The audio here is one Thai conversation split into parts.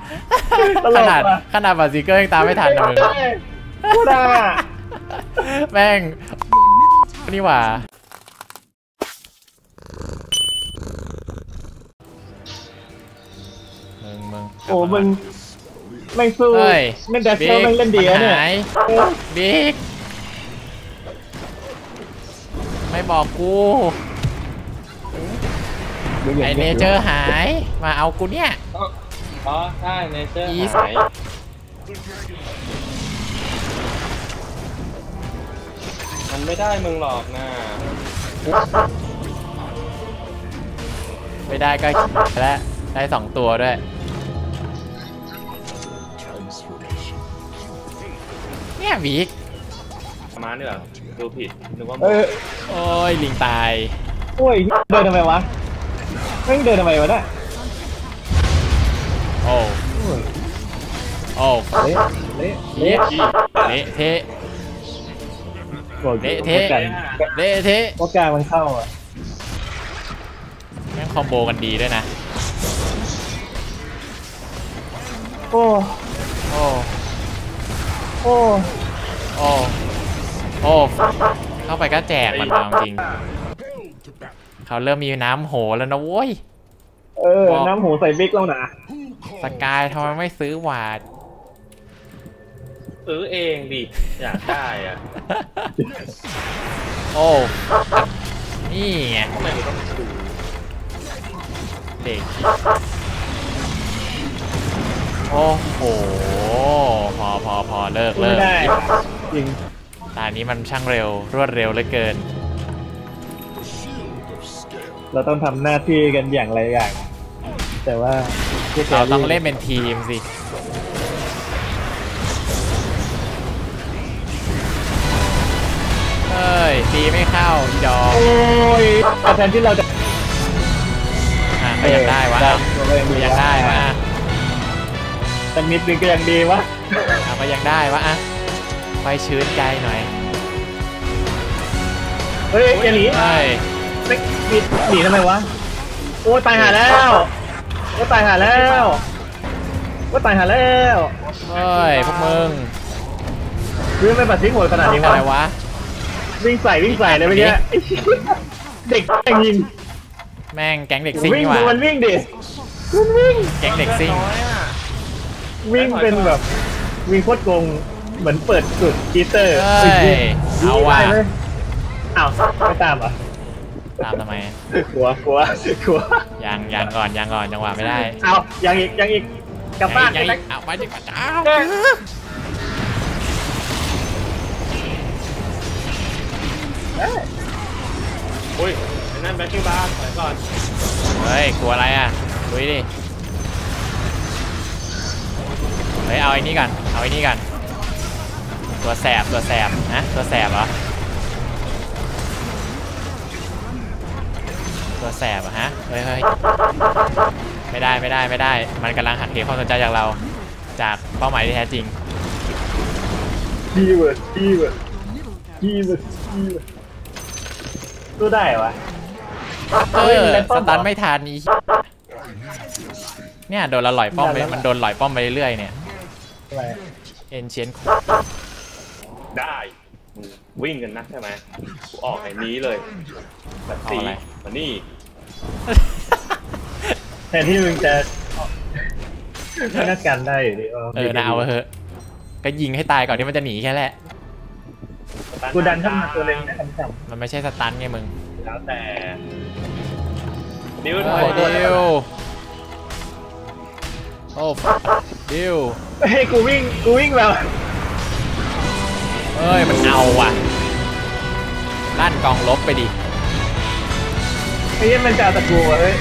ขนาดบาซิเกอร์ยังตามไม่ทันเลยกูด่าแม่งนี่หว่ามึงโอ้มึงไม่สู้ไม่แดชเชอร์ไม่เล่นดีนะเนี่ยบิ๊กไม่บอกกูไอเนเจอร์หายมาเอากูเนี่ยอ๋อใช่เนเจอร์หายมันไม่ได้มึงหรอกนะไม่ได้ก็แล้วได้2 ตัวด้วยเนี่ยบิ๊กมาเนี่ยดูผิดนึกว่าโอ้ยลิงตายโอ้ยเดินทำไมวะไม่เดินทำไมวะเนี่ยโอ้เละเละเทะเละเทะเละเทะเพราะกลางมันเข้าอ่ะแม่งคอมโบกันดีด้วยนะโอ้เข้าไปก็แจกมันจริงเขาเริ่มมีน้ำโหแล้วนะโว้ยน้ำโหใส่บิ๊กแล้วนะสกายทำไมไม่ซื้อหวาดซื้อเองดิอยากได้อ่ะนี่ไงทำไมต้องซื้อเด็กโอ้โหพอเลิกจริงตอนนี้มันช่างเร็วรวดเร็วเหลือเกินเราต้องทำหน้าที่กันอย่างไรอย่างแต่ว่าเราต้องเล่นเป็นทีมสิตีไม่เข้าอีดอกโอ้ยแทนที่เราจะก็ยังได้วะยังได้วะแต่นิดนึงก็ยังดีวะก็ยังได้วะไฟชื้นใจหน่อยเฮ้ยอย่าหนีไม่หนีทำไมวะโอ้ตายหาแล้วตายหาแล้วเฮ้ยพวกมึงไม่ปัดทิ้งหมดขนาดนี้อะไรวะวิ่งใส่เลยเมื่อกี้เด็กยิงแม่งแก๊งเด็กซิ่งนี่หว่ามันวิ่งดิแก๊งเด็กซิ่งวิ่งเป็นแบบวิ่งโคตรโกงเหมือนเปิดสุดกีเตอร์เอาว่ะไม่ตามอ่ะตามทำไมกลัวยังก่อนจังหวะไม่ได้เอายังอีกกลับบ้านเอาไปดิกว่าจ้าอุ้ยนั่นแบ็คกิ้งบาร์ถอยก่อนเฮ้ยกลัวอะไรอ่ะลุยดิเฮ้ยเอาไอ้นี่กันตัวแสบนะตัวแสบเหรอตัวแสบฮะเฮ้ยไม่ได้มันกำลังหักเหความสนใจจากเราจากเป้าหมายที่แท้จริงดีเวิร์ดรู้ได้วะสตันไม่ทันนี้เนี่ยโดนเราหล่อยป้อมไปมันโดนหล่อยป้อมไปเรื่อยเนี่ยเอ็นเชียนได้วิ่งกันนะใช่ไหมกูออกไอ้นี้เลยแบบตีมานี่แทนที่มึงจะนักกันได้อยู่ดินะเอาเถอะก็ยิงให้ตายก่อนที่มันจะหนีแค่แหละกูดันขึ้นมาตัวเล็งนะคำสั่งมันไม่ใช่สตันไงมึงแล้วแต่ดิวเฮ้ยกูวิ่งแบบเอ้ยมันเอาว่ะลั่นกองลบไปดิไอ้ยันมันจะตะกูเฮ้ย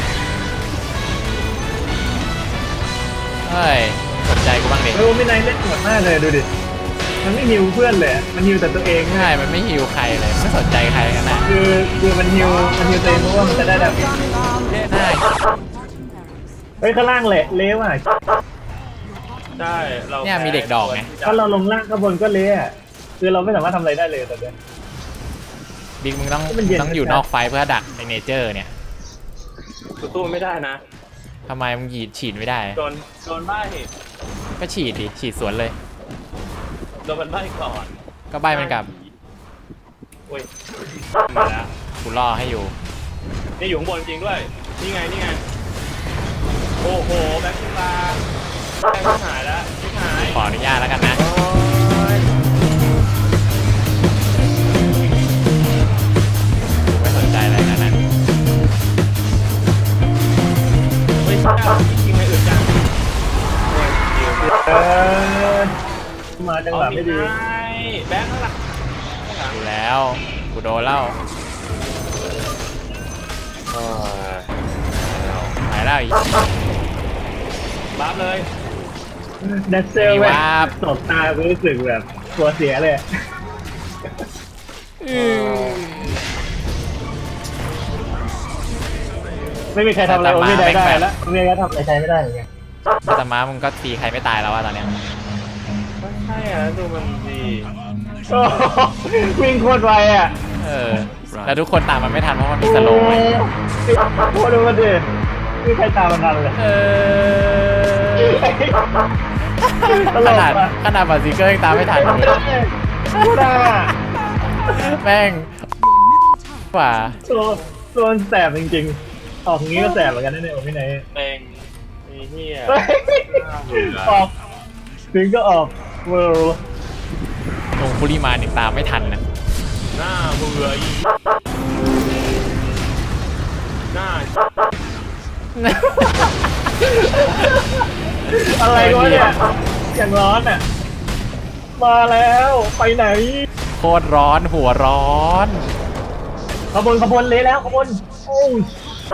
สนใจกูบ้างดิไม่นายเล่นหมดมากเลยดูดิมันไม่ฮิวเพื่อนเลยมันฮิวแต่ตัวเองใช่มันไม่ฮิวใครเลยไม่สนใจใครกันนะคือมันฮิวตัวเองเพราะว่ามันจะได้ดาเมจได้เฮ้ยข้างล่างเละว่ะได้เราเนี่ยมีเด็กดอกไงถ้าเราลงล่างข้างบนก็เละคือเราไม่สามารถทำอะไรได้เลยแต่เนี้ยบิ๊กมึงต้องอยู่นอกไฟเพื่อดักไอเนเจอร์เนี่ยสู้ไม่ได้นะทำไมมึงฉีดไม่ได้โดนใบ้ก็ฉีดดิฉีดสวนเลยโดนมันใบ้ก่อนก็ใบมันกลับโอ้ยมาแล้วกูรอให้อยู่นี่อยู่ข้างบนจริงด้วยนี่ไงโอ้โหแบ็คขึ้นมาแบ็คหายแล้วหายขออนุญาตแล้วกันนะกูไม่สนใจอะไรนั้นเฮ้ยจริงไงอื่นจังเออมาจังหวะไม่ดีแบ็คข้างหลังดูแล้วกูโดนแล้วหายแล้วอีกบัฟเลยเดซเซลเว้ยสบตากูรู้สึกแบบตัวเสียเลยไม่มีใครทำอะไรโอไม่ได้แล้วไม่มีใครทำอะไรใช้ไม่ได้เหมือนกันแต่ม้ามึงก็ตีใครไม่ตายแล้วอะตอนเนี้ยใช่อ่ะดูมันดีวิ่งโคตรไวอ่ะแล้วทุกคนตามมันไม่ทันเพราะมันมีสโลว์ไงโคตรดูมันดิไม่มีใครตามมันทันเลยขนาดบาซิเกอร์ยังตามไม่ทันเลยแม่งกว่าตัวแสบจริงๆออกงี้ก็แสบเหมือนกันนะเนี่ยโอ้ไม่ไหนเป่งมีเฮียออกถึงก็ออกเวิร์ตรงคุริมานี่ตามไม่ทันนะหน้าเบื่ออีหน้าอะไรวะเนี่ยอย่างร้อนอ่ะมาแล้วไปไหนโคตรร้อนหัวร้อนขบวนเละแล้วขบวนโอ้ย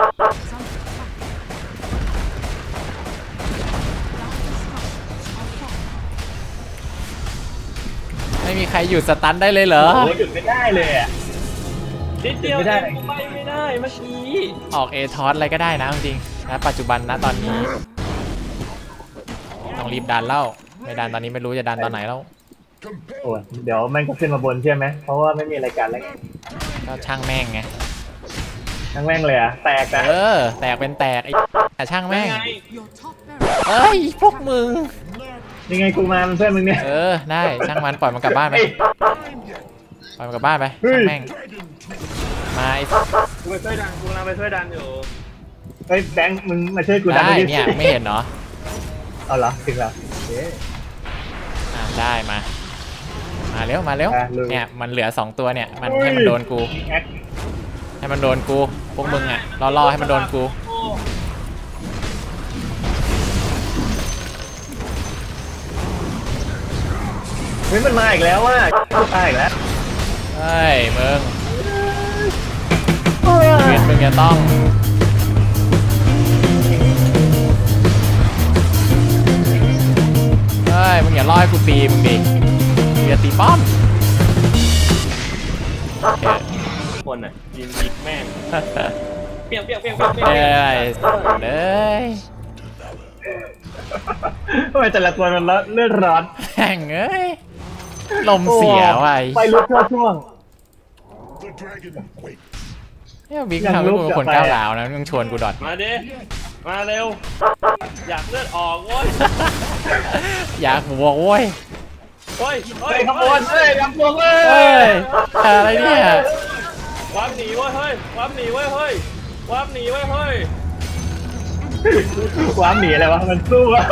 ไม่มีใครหยุดสตันได้เลยเหรอโอ้ยหยุดไม่ได้เลยอ่ะนิดเดียวไม่ได้ไม่ได้เมื่อกี้ออกเอทอสอะไรก็ได้นะจริงๆนะปัจจุบันนะตอนนี้ต้องรีบดันแล้วไม่ดันตอนนี้ไม่รู้จะดันตอนไหนแล้วโอ้ยเดี๋ยวแม่งก็ขึ้นมาบนใช่ไหมเพราะว่าไม่มีรายการแล้วไงก็ช่างแม่งไงทั้งแม่งเลยอ่ะแตกนะแตกเป็นแตกไอ้แต่ช่างแม่งไงเอ้ยพวกมึงยังไงกูมาเป็นเพื่อนมึงเนี่ยได้ช่างมันปล่อยมันกลับบ้านไปปล่อยมันกลับบ้านไปช่างแม่งมาไอ้กูไปช่วยดันกูกำลังไปช่วยดันอยู่เฮ้ยแบงค์มึงมาช่วยกูดันได้ดิเนี่ยไม่เห็นเนาะเอาเหรอถึงแล้วได้มาเร็วเนี่ยมันเหลือ2ตัวเนี่ยมันให้มันโดนกูให้มันโดนกูพวกมึงอ่ะล่อให้มันโดนกูเฮ้ยมันมาอีกแล้วว่ะตายอีกแล้วเฮ้ยมึงเวียนมึงจะต้องเฮ้ยมึงอย่าล่อให้กูตีมึงดิอย่าตีป้อมคนอ่ะยิงแม่งเปี้ยงเลยทำไมแต่ละตัวมันเลือดร้อนแม่งเอ้ยลมเสียว่ะไปลุกช่วงเนี่ยบิ๊กทำให้กูเป็นคนก้าวร้าวนะมึงชวนกูดอดมาดิมาเร็วอยากเลือดออกเว้ยอยากบวกโว้ยเฮ้ยเฮ้ยขบวนเฮ้ยขบวนเฮ้เฮ้ยยอะไรเนี่ยวับหนีเว้ยเฮ้ยวับหนีเว้ยเฮ้ยวับหนีเว้ยเฮ้ยความหนีอะไรวะมันสู้วะ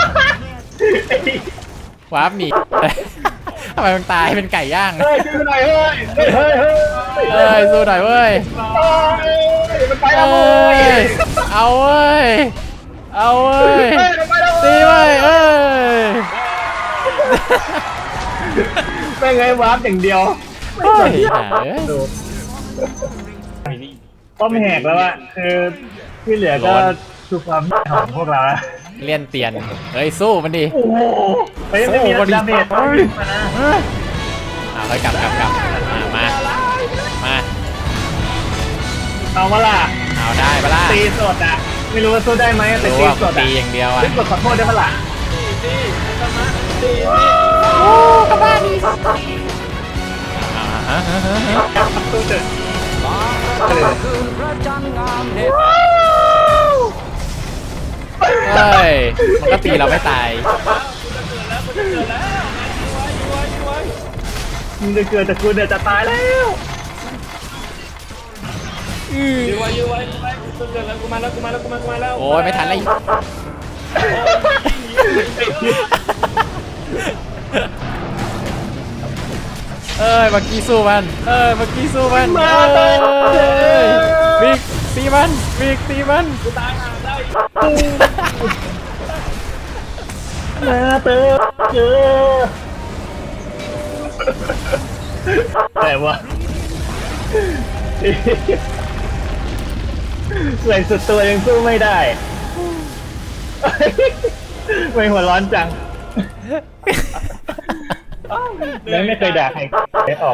วาร์ปหนีทำไมมึงตายเป็นไก่ย่างเฮ้ยช่วยหน่อยเฮ้ยเฮ้ยสู้หน่อยเว้ยมันไปแล้วเว้ยเอาเว้ยมันไปแล้วตีเว้ยไม่ไงวาร์ปอย่างเดียวเฮ้ยป้อมแหกแล้วอะคือที่เหลือก็คือความของพวกเราละเลี่ยนเตียนเฮ้ยสู้มันดิโอ้โหไม่มีดาเมจมานะค่อยกลับมาเอามาล่ะเอาได้ปะล่ะตีสดอะไม่รู้ว่าสู้ได้ไหมแต่รู้ตีว่าสดตีอย่างเดียวอ่ะตีสดขอโทษได้ปะล่ะโอ้กลับบ้านดิสู้เถอะเฮ้ยมันก็ตีเราไม่ตายมึงจะเกิดแต่กูเนี่ยจะตายแล้วยื้อไว้เกิดแล้วกูมาแล้วโอ้ยไม่ทันแล้วเมื่อกี้สู้มันเมื่อกี้สู้มันบิ๊กตีมันบิ๊กตีมันกูตายหาได้มาเตอเจอแต่ว่าใส่สุดตัวยังสู้ไม่ได้ไม่หัวร้อนจังแล้วไม่เคยด่าใครได้ออก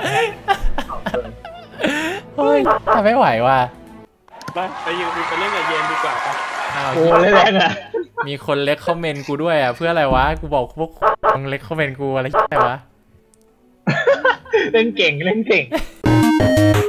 เฮ้ยทำไม่ไหวว่ะไปยืนไปเล่นกับเย็นดีกว่าปะโอ้แรงอ่ะมีคนเล็กคอมเมนต์กูด้วยอ่ะเพื่ออะไรวะกูบอกพวกมึงเล็กคอมเมนต์กูอะไรวะเล่นเก่ง